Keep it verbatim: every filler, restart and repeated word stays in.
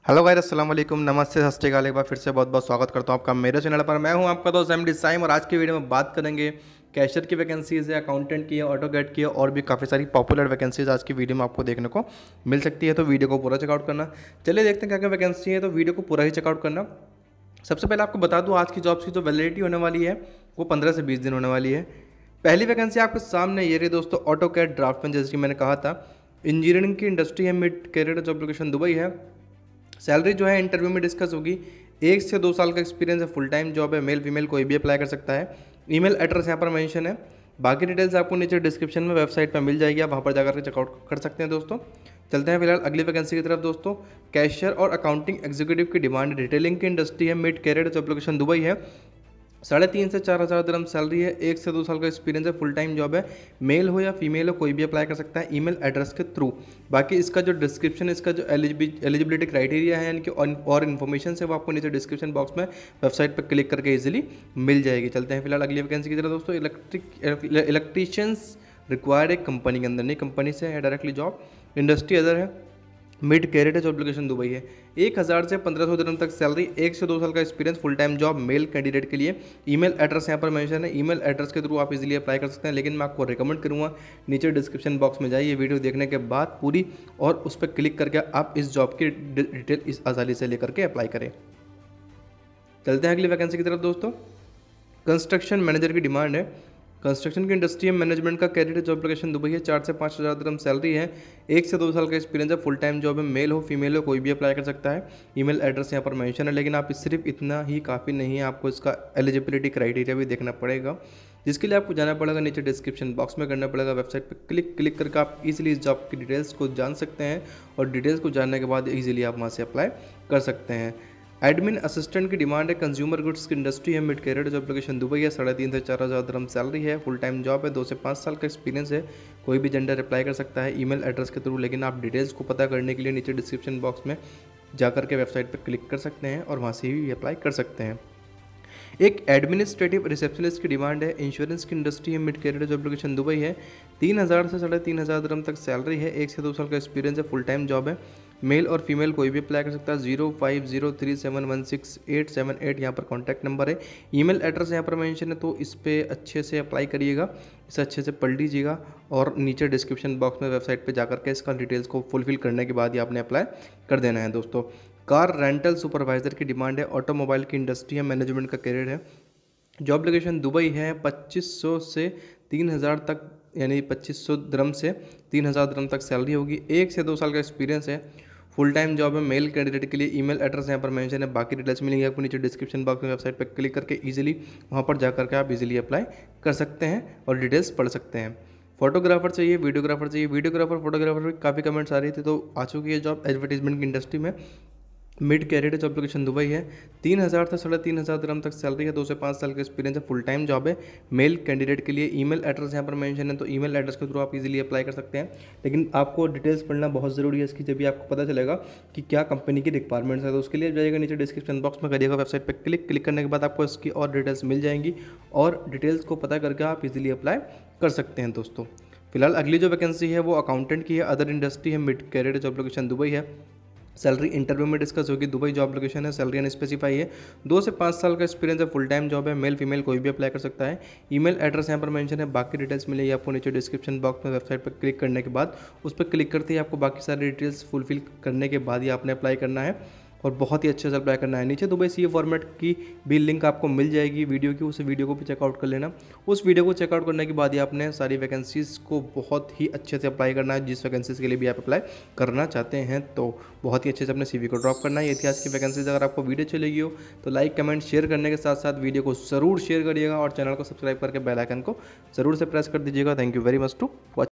Hello guys, अस्सलाम वालेकुम, नमस्ते, सत श्री अकाल। एक बार फिर से बहुत बहुत स्वागत करता हूँ आपका मेरे चैनल पर। मैं हूँ आपका दोस्त एमडी साइम और आज की वीडियो में बात करेंगे कैशियर की वैकेंसीज़ है, अकाउंटेंट की है, ऑटोकैड की है और भी काफ़ी सारी पॉपुलर वैकेंसीज आज की वीडियो में आपको देखने को मिल सकती है। तो वीडियो को पूरा चेकआउट करना। चलिए देखते हैं क्या क्या वैकेंसी है, तो वीडियो को पूरा ही चेकआउट करना। सबसे पहले आपको बता दूँ आज की जॉब्स की जो वैलिडिटी होने वाली है वो पंद्रह से बीस दिन होने वाली है। पहली वैकेंसी आपके सामने ये रही दोस्तों, ऑटोकैड ड्राफ्टमैन। जैसे कि मैंने कहा था, इंजीनियरिंग की इंडस्ट्री है, mid career job location Dubai है। सैलरी जो है इंटरव्यू में डिस्कस होगी। एक से दो साल का एक्सपीरियंस है, फुल टाइम जॉब है, मेल फीमेल कोई भी अप्लाई कर सकता है। ईमेल एड्रेस यहाँ पर मेंशन है। बाकी डिटेल्स आपको नीचे डिस्क्रिप्शन में वेबसाइट पर मिल जाएगी, आप वहाँ पर जाकर के चेकआउट कर सकते हैं दोस्तों। चलते हैं फिलहाल अगली वैकेंसी की तरफ दोस्तों। कैशियर और अकाउंटिंग एग्जीक्यूटिव की डिमांड, रिटेलिंग की इंडस्ट्री है, mid career job location Dubai है। साढ़े तीन से चार हज़ार दरम सैलरी है, एक से दो साल का एक्सपीरियंस है, फुल टाइम जॉब है, मेल हो या फीमेल हो कोई भी अप्लाई कर सकता है ईमेल एड्रेस के थ्रू। बाकी इसका जो डिस्क्रिप्शन, इसका जो एलिजिबिलिटी क्राइटेरिया है, यानी कि और इन्फॉर्मेशन है वो आपको नीचे डिस्क्रिप्शन बॉक्स में वेबसाइट पर क्लिक करके इजीली मिल जाएगी। चलते हैं फिलहाल अगली वैकेंसी की तरफ दोस्तों। इलेक्ट्रिक इलेक्ट्रीशियंस रिक्वायर्ड एक कंपनी के अंदर, नहीं कंपनी से है डायरेक्टली जॉब। इंडस्ट्री अदर है, mid career job location Dubai है। एक हज़ार से पंद्रह सौ दिन तक सैलरी, एक से दो साल का experience, full time job, male candidate के लिए। ईमेल एड्रेस यहाँ पर मेंशन है, ईमेल एड्रेस के थ्रू आप इजीली अप्लाई कर सकते हैं। लेकिन मैं आपको रिकमेंड करूँगा नीचे डिस्क्रिप्शन बॉक्स में जाइए, वीडियो देखने के बाद पूरी, और उस पर क्लिक करके आप इस जॉब की डिटेल इस आसानी से लेकर के अप्लाई करें। चलते हैं अगली वैकेंसी की तरफ दोस्तों। कंस्ट्रक्शन मैनेजर की डिमांड है। कंस्ट्रक्शन की इंडस्ट्री में मैनेजमेंट का कैरियर जॉब लोकेशन दुबई है। चार से पाँच हज़ार दरम सैलरी है, एक से दो साल का एक्सपीरियंस है, फुल टाइम जॉब है, मेल हो फीमेल हो कोई भी अप्लाई कर सकता है। ईमेल एड्रेस यहाँ पर मेंशन है। लेकिन आप सिर्फ इतना ही काफ़ी नहीं है, आपको इसका एलिजिबिलिटी क्राइटेरिया भी देखना पड़ेगा, जिसके लिए आपको जाना पड़ेगा नीचे डिस्क्रिप्शन बॉक्स में, करना पड़ेगा वेबसाइट पर क्लिक क्लिक करके आप इजीली इस जॉब की डिटेल्स को जान सकते हैं। और डिटेल्स को जानने के बाद ईजिली आप वहाँ से अप्लाई कर सकते हैं। एडमिन असिस्टेंट की डिमांड है। कंज्यूमर गुड्स की इंडस्ट्री है, mid career job location Dubai है। साढ़े तीन से चार हज़ार दरम सैलरी है, फुल टाइम जॉब है, दो से पाँच साल का एक्सपीरियंस है, कोई भी जेंडर अप्लाई कर सकता है ईमेल एड्रेस के थ्रू। लेकिन आप डिटेल्स को पता करने के लिए नीचे डिस्क्रिप्शन बॉक्स में जाकर के वेबसाइट पर क्लिक कर सकते हैं और वहाँ से भी अप्लाई कर सकते हैं। एक एडमिनिस्ट्रेटिव रिसेप्शनिस्ट की डिमांड है। इंश्योरेंस की इंडस्ट्री है, mid career job location Dubai है। तीन हज़ार से साढ़े तीन हज़ार दरम तक सैलरी है, एक से दो साल का एक्सपीरियंस है, फुल टाइम जॉब है, मेल और फीमेल कोई भी अप्लाई कर सकता है। Zero five zero three seven one six eight seven eight यहाँ पर कॉन्टैक्ट नंबर है। ईमेल एड्रेस यहाँ पर मेंशन है, तो इस पर अच्छे से अप्लाई करिएगा, इसे अच्छे से पढ़ लीजिएगा और नीचे डिस्क्रिप्शन बॉक्स में वेबसाइट पर जाकर के इसका डिटेल्स को फुलफिल करने के बाद ही आपने अप्लाई कर देना है दोस्तों। कार रेंटल सुपरवाइजर की डिमांड है। ऑटोमोबाइल की इंडस्ट्री है, मैनेजमेंट का करियर है, जॉब लोकेशन दुबई है। पच्चीस सौ से तीन हज़ार तक, यानी पच्चीस सौ दरम से तीन हज़ार दरम तक सैलरी होगी, एक से दो साल का एक्सपीरियंस है, फुल टाइम जॉब है, मेल कैंडिडेट के लिए। ईमेल एड्रेस यहाँ पर मेंशन है। बाकी डिटेल्स मिलेंगे आपको नीचे डिस्क्रिप्शन बॉक्स में, वेबसाइट पर क्लिक करके इजीली वहाँ पर जाकर के आप इजीली अप्लाई कर सकते हैं और डिटेल्स पढ़ सकते हैं। फोटोग्राफर चाहिए, वीडियोग्राफर चाहिए। वीडियोग्राफर फोटोग्राफर भी काफ़ी कमेंट्स आ रही थी, तो आ चुकी है जॉब एडवर्टीजमेंट की इंडस्ट्री में। Mid career job location Dubai है। तीन हज़ार से साढ़े तीन हज़ार दरम तक सैलरी है, दो से पाँच साल का एक्सपीरियंस है, फुल टाइम जॉब है, मेल कैंडिडेट के लिए। ईमेल एड्रेस यहाँ पर मेंशन है, तो ईमेल एड्रेस के थ्रू आप इजीली अप्लाई कर सकते हैं। लेकिन आपको डिटेल्स पढ़ना बहुत ज़रूरी है इसकी, जब भी आपको पता चलेगा कि क्या कंपनी की रिक्वायरमेंट्स है। तो उसके लिए जाइएगा नीचे डिस्क्रिप्शन बॉक्स में, करिएगा वेबसाइट पर क्लिक क्लिक करने के बाद आपको इसकी और डिटेल्स मिल जाएंगी और डिटेल्स को पता करके आप इजीली अप्लाई कर सकते हैं दोस्तों। फिलहाल अगली जो वैकेंसी है वो अकाउंटेंट की है। अदर इंडस्ट्री है, mid career job location Dubai है। सैलरी इंटरव्यू में डिस्कस होगी। दुबई जॉब लोकेशन है, सैलरी अनस्पेसिफाई है, दो से पाँच साल का एक्सपीरियंस है, फुल टाइम जॉब है, मेल फीमेल कोई भी अप्लाई कर सकता है। ईमेल एड्रेस यहाँ पर मेंशन है। बाकी डिटेल्स मिलेगी आपको नीचे डिस्क्रिप्शन बॉक्स में, वेबसाइट पर क्लिक करने के बाद। उस पर क्लिक करते ही आपको बाकी सारी डिटेल्स फुलफिल करने के बाद ही आपने अप्लाई करना है और बहुत ही अच्छे से अप्लाई करना है। नीचे दुबई सी फॉर्मेट की भी लिंक आपको मिल जाएगी वीडियो की, उस वीडियो को भी चेकआउट कर लेना। उस वीडियो को चेकआउट करने के बाद ही आपने सारी वैकेंसीज़ को बहुत ही अच्छे से अप्लाई करना है, जिस वैकेंसीज़ के लिए भी आप अप्लाई करना चाहते हैं। तो बहुत ही अच्छे से अपने सीवी को ड्रॉप करना है। ये थी आज की वैकेंसीज। अगर आपको वीडियो चलेगी हो तो लाइक कमेंट शेयर करने के साथ साथ वीडियो को ज़रूर शेयर करिएगा और चैनल को सब्सक्राइब करके बेल आइकन को ज़रूर से प्रेस कर दीजिएगा। Thank you very much to watch.